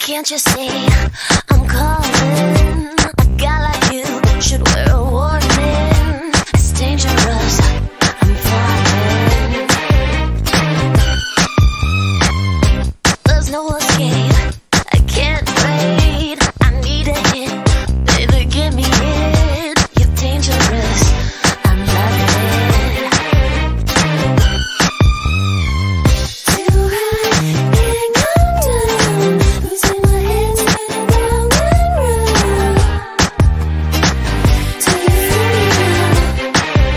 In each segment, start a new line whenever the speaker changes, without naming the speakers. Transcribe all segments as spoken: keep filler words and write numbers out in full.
Can't you see I'm calling? A guy like you should wear a warning. It's dangerous, I'm falling. There's no escape, I can't wait. I need a hit, baby, give me it. You're dangerous, I'm loving it. Too high, can't come down. Losing my head, spinning round and round. Till you feel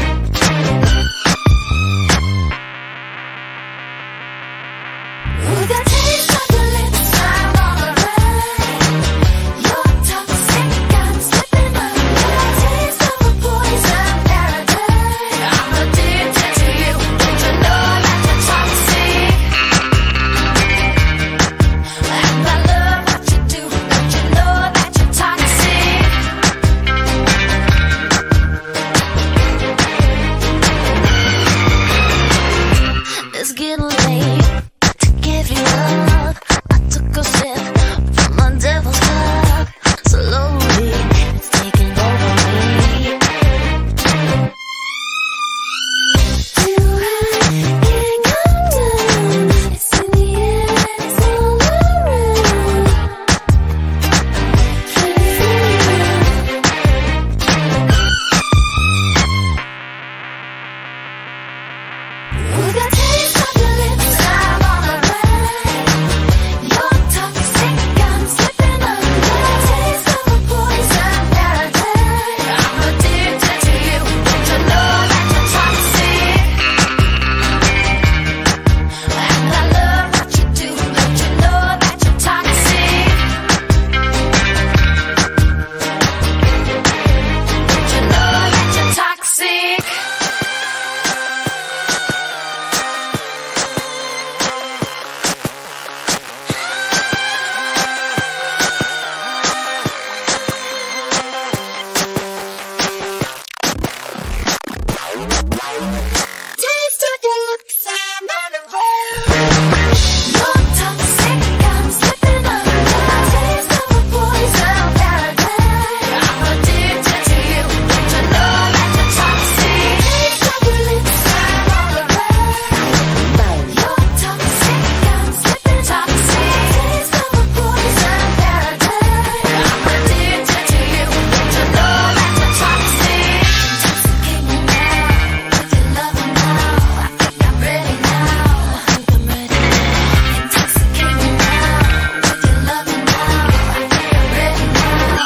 ooh, that taste of your lips, I'm on a ride. You're toxic, I'm slipping under. That taste of a poison paradise. I'm addicted to you, don't you know that you're toxic? And I love what you do, don't you know that you're toxic? It's getting late to give you up. I took a sip from my devil's cup. Slowly, it's taking over me. Too high, can't come down. It's in the air and it's all around. Can you feel ooh, that taste of your lips, I'm on a ride. You're toxic, I'm slipping under. That taste of a poison paradise. I'm addicted to you, don't you know that you're toxic? And I love what you do, don't you know that you're toxic? Don't you know that you're toxic? Taste of your lips, I'm on a roll. You're toxic, I'm slipping under. That taste of a poison paradise. I'm addicted to you, don't you know that you're toxic? Taste of your lips, I'm on a roll. You're toxic, I'm slipping toxic. Taste of a poison paradise. I'm addicted to you, don't you know that you're toxic? Intoxicate me now with your loving now. I think I'm ready now. I think I'm ready. Intoxicate me now with your loving now. I think I'm ready now.